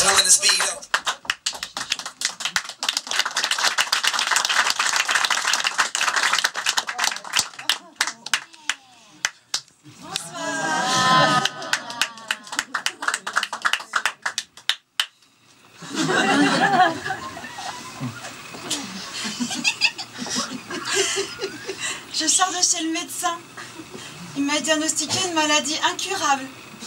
Doing the speed up. Je sors de chez le médecin. Il m'a diagnostiqué une maladie incurable.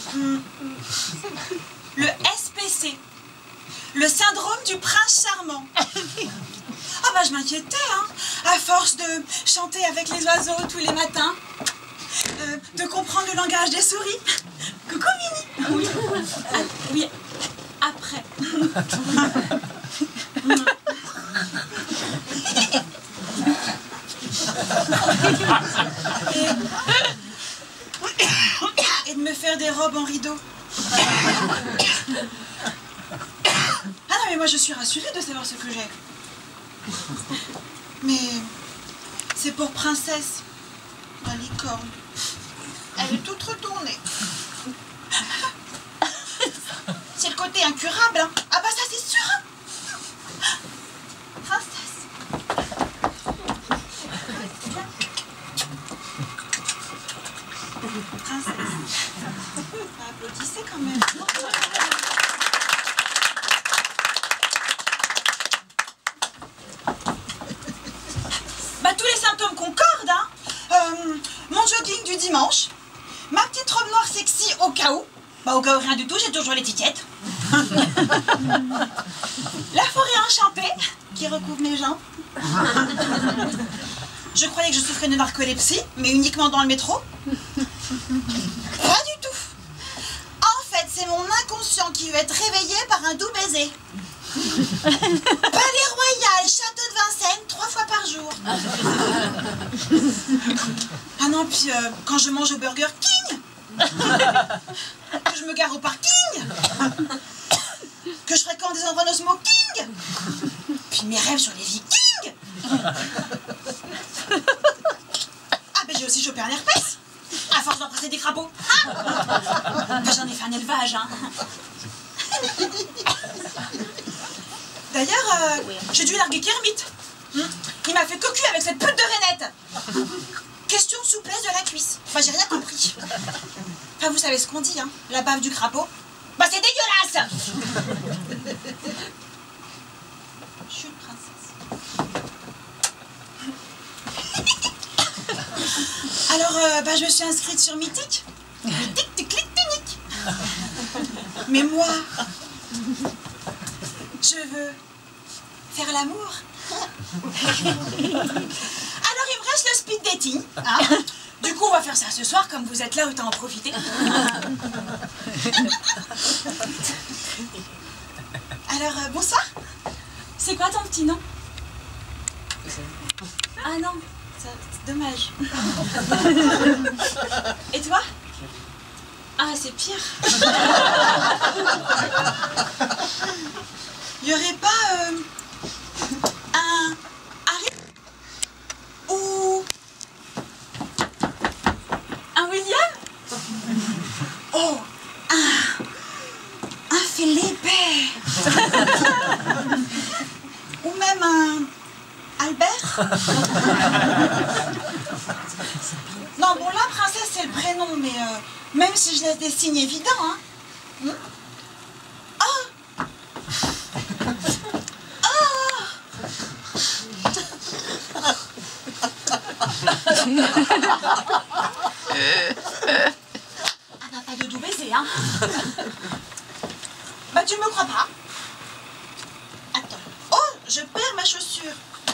Le SPC. Le syndrome du prince charmant. Ah bah je m'inquiétais, hein. À force de chanter avec les oiseaux tous les matins. De comprendre le langage des souris. Coucou Mini. Oui. Ah, oui. Après. Et de me faire des robes en rideau. Ah non mais moi je suis rassurée de savoir ce que j'ai. Mais c'est pour Princesse, la licorne. Elle est toute retournée. C'est le côté incurable, hein. Ah bah ça c'est sûr, hein. Princesse. Princesse. Applaudissez quand même. Bah tous les symptômes concordent, hein. Mon jogging du dimanche, ma petite robe noire sexy au cas où. Bah au cas où rien du tout, j'ai toujours l'étiquette. La forêt enchantée qui recouvre mes jambes. Je croyais que je souffrais de narcolepsie, mais uniquement dans le métro. Pas du tout. En fait, c'est mon inconscient qui veut être réveillé par un doux baiser. Palais Royal, château de Vincennes, 3 fois par jour. Ah non, puis quand je mange au Burger King, que je me gare au parking, que je fréquente des endroits de smoking, puis mes rêves sur les Vikings. Ah ben j'ai aussi chopé un herpès, à force d'embrasser des crapauds. Ben, j'en ai fait un élevage, hein. D'ailleurs, j'ai dû larguer Kermit. Il m'a fait cocu avec cette pute de rainette. Question de souplesse de la cuisse. Enfin, j'ai rien compris. Enfin, vous savez ce qu'on dit, hein. La bave du crapaud. Bah, c'est dégueulasse. Chut, princesse. Alors, bah, je me suis inscrite sur Mythique. Mythique, tu cliques, tu niques. Mais moi, je veux faire l'amour. Alors, il me reste le speed dating. Hein. Du coup, on va faire ça ce soir, comme vous êtes là, autant en profiter. Alors, bonsoir. C'est quoi ton petit nom? Ah non, c'est dommage. Et toi? Ah, c'est pire. Il n'y aurait pas un Harry ou un William? Oh, un Philippe. Ou même un Albert? Non, bon là, princesse, c'est le prénom, mais même si je laisse des signes évidents, hein. Ah bah pas de doux baiser, hein. Bah tu me crois pas? Attends. Oh, je perds ma chaussure.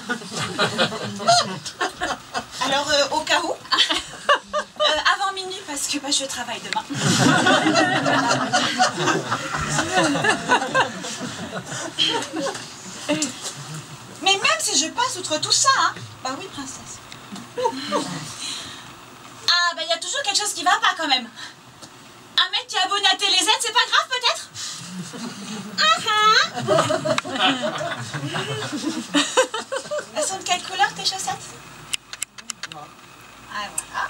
Alors au cas où, avant minuit parce que bah, je travaille demain. Mais même si je passe outre tout ça, hein, bah oui princesse. Ah bah il y a toujours quelque chose qui va pas quand même. Un mec qui est abonné à TéléZ, c'est pas grave peut-être? Elles sont de quelle couleur tes chaussettes? Ah voilà.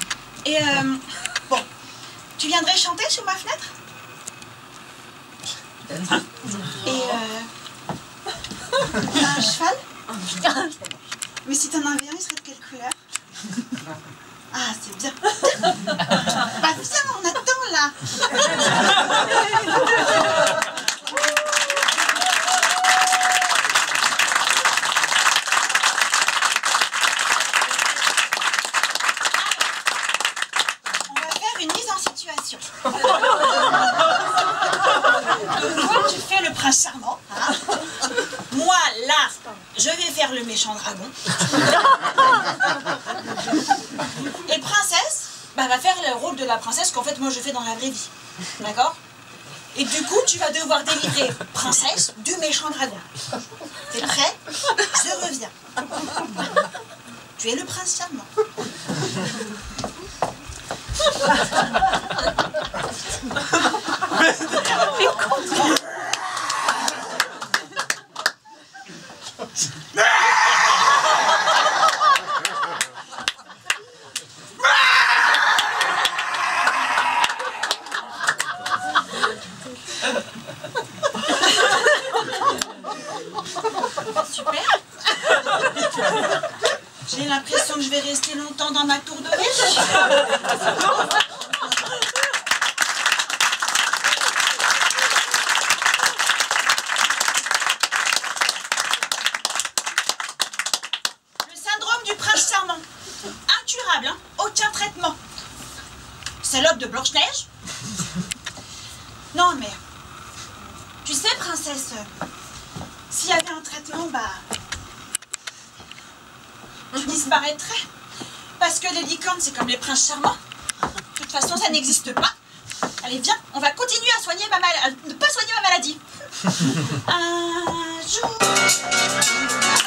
Et bon, tu viendrais chanter sous ma fenêtre? Et un cheval? Mais si t'en avais un, il serait de quelle couleur? Ah, c'est bien. Bah viens, on attend là. On va faire une mise en situation. Donc toi, tu fais le prince charmant. Hein? Moi, là, je vais faire le méchant dragon. Et princesse, bah, va faire le rôle de la princesse qu'en fait moi je fais dans la vraie vie. D'accord? Et du coup, tu vas devoir délivrer princesse du méchant dragon. T'es prêt? Je reviens. Tu es le prince charmant. Super. J'ai l'impression que je vais rester longtemps dans ma tour de riche. Le syndrome du prince charmant. Incurable, hein? Aucun traitement. Salope de Blanche-Neige? Non mais... Tu sais, princesse, s'il y avait un traitement, bah... tu disparaîtrais. Parce que les licornes, c'est comme les princes charmants. De toute façon, ça n'existe pas. Allez, viens, on va continuer à soigner ne pas soigner ma maladie. Un jour...